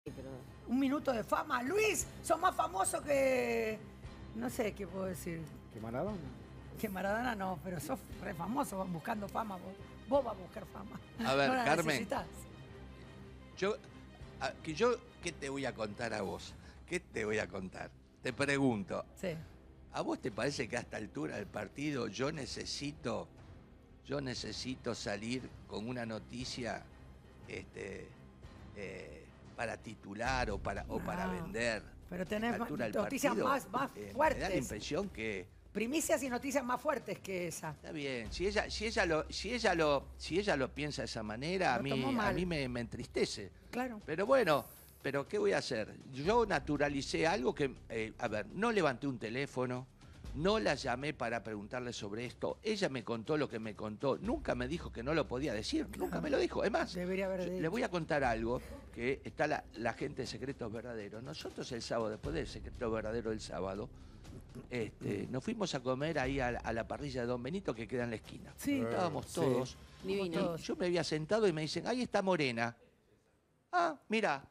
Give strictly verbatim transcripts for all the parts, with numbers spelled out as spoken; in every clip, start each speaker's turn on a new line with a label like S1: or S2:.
S1: Pero...
S2: Un minuto de fama. Luis, sos más famoso que... No sé qué puedo decir.
S3: ¿Que Maradona?
S2: Que Maradona no, pero sos re famoso, vas buscando fama vos. Vos vas a buscar fama.
S4: A ver,
S2: no la
S4: Carmen.
S2: necesitas.
S4: Yo, a, que yo, ¿qué te voy a contar a vos? ¿Qué te voy a contar? Te pregunto,
S2: Sí.
S4: ¿a vos te parece que a esta altura del partido yo necesito, yo necesito salir con una noticia este, eh, para titular o para, o
S2: No,
S4: para vender?
S2: Pero tenés
S4: A esta altura del
S2: noticias
S4: partido,
S2: más, más
S4: eh,
S2: fuertes.
S4: Me da la impresión que...
S2: Primicias y noticias más fuertes que esa.
S4: Está bien, si ella, si ella lo, si ella lo, si ella lo piensa de esa manera, a
S2: Lo
S4: mí,
S2: tomó
S4: a
S2: mal.
S4: mí me, me entristece.
S2: Claro.
S4: Pero bueno, pero ¿qué voy a hacer? Yo naturalicé algo que, eh, a ver, no levanté un teléfono, no la llamé para preguntarle sobre esto, ella me contó lo que me contó, nunca me dijo que no lo podía decir,
S2: Claro.
S4: nunca me lo dijo. Es más,
S2: Debería haber
S4: yo-
S2: dicho.
S4: le voy a contar algo, que está la, la gente de Secretos Verdaderos. Nosotros el sábado, después del Secreto Verdadero del sábado, este, nos fuimos a comer ahí a, la- a la parrilla de Don Benito que queda en la esquina.
S2: Sí.
S4: Estábamos
S3: Sí.
S4: todos.
S1: Divino.
S2: Todos.
S4: Y yo me había sentado y me dicen, ahí está Morena. Ah, mira.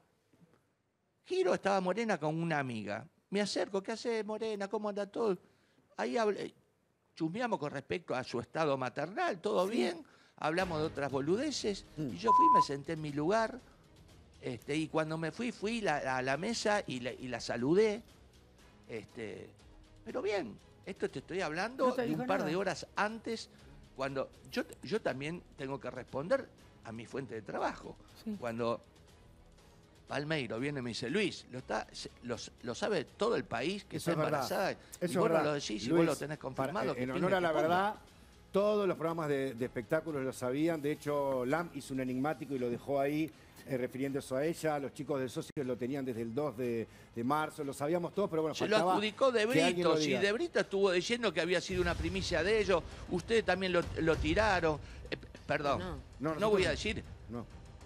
S4: Giro estaba Morena con una amiga. Me acerco, ¿qué hace Morena? ¿Cómo anda todo? Ahí hablé, chusmeamos con respecto a su estado maternal, todo bien. Hablamos de otras boludeces. Y yo fui, me senté en mi lugar. Este, y cuando me fui, fui la- a la mesa y la, y la saludé. Este, pero bien, esto te estoy hablando
S2: No te
S4: de
S2: dijo
S4: un par
S2: nada.
S4: de horas antes, cuando yo, yo también tengo que responder a mi fuente de trabajo.
S2: Sí.
S4: Cuando Palmeiro viene y me dice, Luis, lo, está, se- lo, lo sabe todo el país que
S3: Eso
S4: está
S3: es verdad.
S4: embarazada.
S3: Eso
S4: y
S3: es
S4: vos no
S3: verdad.
S4: lo decís y
S3: Luis,
S4: vos lo tenés
S3: para-
S4: confirmado. que
S3: en
S4: pingue
S3: honor a
S4: que
S3: la
S4: ponga.
S3: verdad, todos los programas de, de espectáculos lo sabían. De hecho, Lam hizo un enigmático y lo dejó ahí, eh, refiriéndose a ella. Los chicos del socio lo tenían desde el dos de, de marzo. Lo sabíamos todos, pero bueno,
S4: Se lo
S3: faltaba
S4: adjudicó De
S3: que alguien lo
S4: Brito. Si
S3: diga.
S4: De Brito estuvo diciendo que había sido una primicia de ellos, ustedes también lo, lo tiraron. Eh, p- perdón,
S1: No.
S4: no,
S3: No, nosotros
S4: voy a
S3: no.
S4: decir,
S3: No.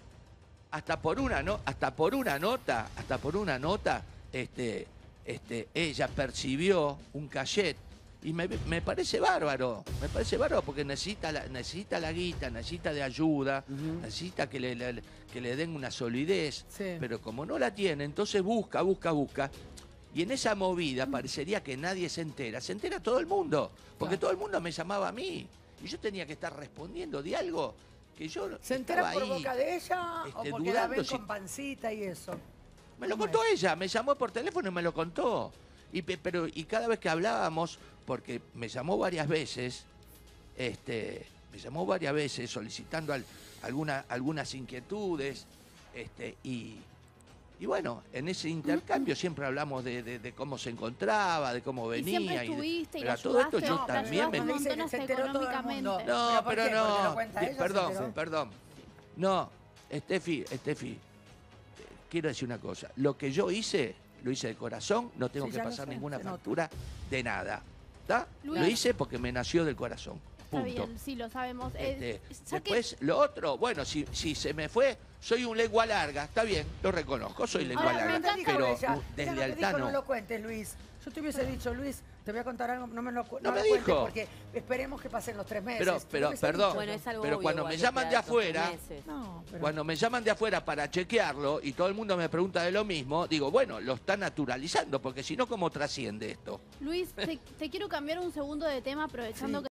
S4: hasta por una, no, hasta por una nota, hasta por una nota, este, este, ella percibió un cachet. Y me, me parece bárbaro, me parece bárbaro porque necesita la, necesita la guita, necesita de ayuda,
S3: Ujú.
S4: necesita que le, le- que le den una solidez.
S2: Sí.
S4: Pero como no la tiene, entonces busca, busca, busca. Y en esa movida parecería que nadie se entera. Se entera todo el mundo, porque
S2: Claro.
S4: todo el mundo me llamaba a mí. Y yo tenía que estar respondiendo de algo que yo
S2: ¿Se
S4: estaba
S2: enteran por
S4: ahí.
S2: boca de ella
S4: este,
S2: o porque la
S4: dudando
S2: ven
S4: si-
S2: con pancita y eso?
S4: Me lo
S2: ¿Cómo
S4: contó
S2: es?
S4: ella, me llamó por teléfono y me lo contó. Y, pe- pero, y cada vez que hablábamos, porque me llamó varias veces, este, me llamó varias veces solicitando al- alguna- algunas inquietudes, este, y, y bueno, en ese intercambio siempre hablamos de, de- de cómo se encontraba, de cómo
S1: Y
S4: venía.
S1: siempre
S4: de-
S1: estuviste y
S4: pero
S1: la
S4: a todo esto
S1: ayudaste,
S4: yo
S1: la
S4: también
S1: ayudaste
S4: me...
S1: un
S2: Dice que
S1: montón
S2: se
S1: hasta
S2: enteró todo el
S1: económicamente.
S2: mundo.
S4: No,
S2: ¿Pero por
S4: pero
S2: qué? ¿Porque
S4: no.
S2: lo cuenta
S4: Di-
S2: ella, se
S4: perdón,
S2: enteró?
S4: perdón. No, Estefi, Estefi, eh, quiero decir una cosa. Lo que yo hice, lo hice de corazón, no tengo
S2: Sí,
S4: que
S2: ya lo
S4: pasar
S2: sé,
S4: ninguna
S2: se nota.
S4: factura de nada. ¿Está?
S1: Luis.
S4: Lo hice porque me nació del corazón.
S1: Está
S4: Punto.
S1: bien, sí, lo sabemos. Eh,
S4: Este,
S1: ya que-
S4: después, lo otro, bueno, si, si se me fue, soy un lengua larga, está bien, lo reconozco, soy lengua
S1: Ahora, me
S4: larga.
S1: encanta
S4: Pero
S2: ella.
S4: uh,
S2: Ella no te
S4: deslealtad
S2: dijo, no
S4: no.
S2: lo cuentes, Luis. Yo te hubiese dicho, Luis, te voy a contar algo, no me lo, cu-
S4: No
S2: no
S4: me
S2: lo cuentes
S4: dijo.
S2: porque esperemos que pasen los tres meses.
S4: Pero,
S2: Te
S4: pero,
S2: hubiese
S4: perdón,
S2: dicho
S1: Bueno,
S2: yo.
S1: es algo
S4: pero
S1: obvio
S4: cuando
S1: igual,
S4: me
S1: que
S4: llaman
S1: queda
S4: de
S1: estos tres
S4: afuera,
S1: meses.
S2: No, pero...
S4: Cuando me llaman de afuera para chequearlo y todo el mundo me pregunta de lo mismo, digo, bueno, lo está naturalizando, porque si no, ¿cómo trasciende esto?
S1: Luis, te, te quiero cambiar un segundo de tema aprovechando
S2: Sí.
S1: que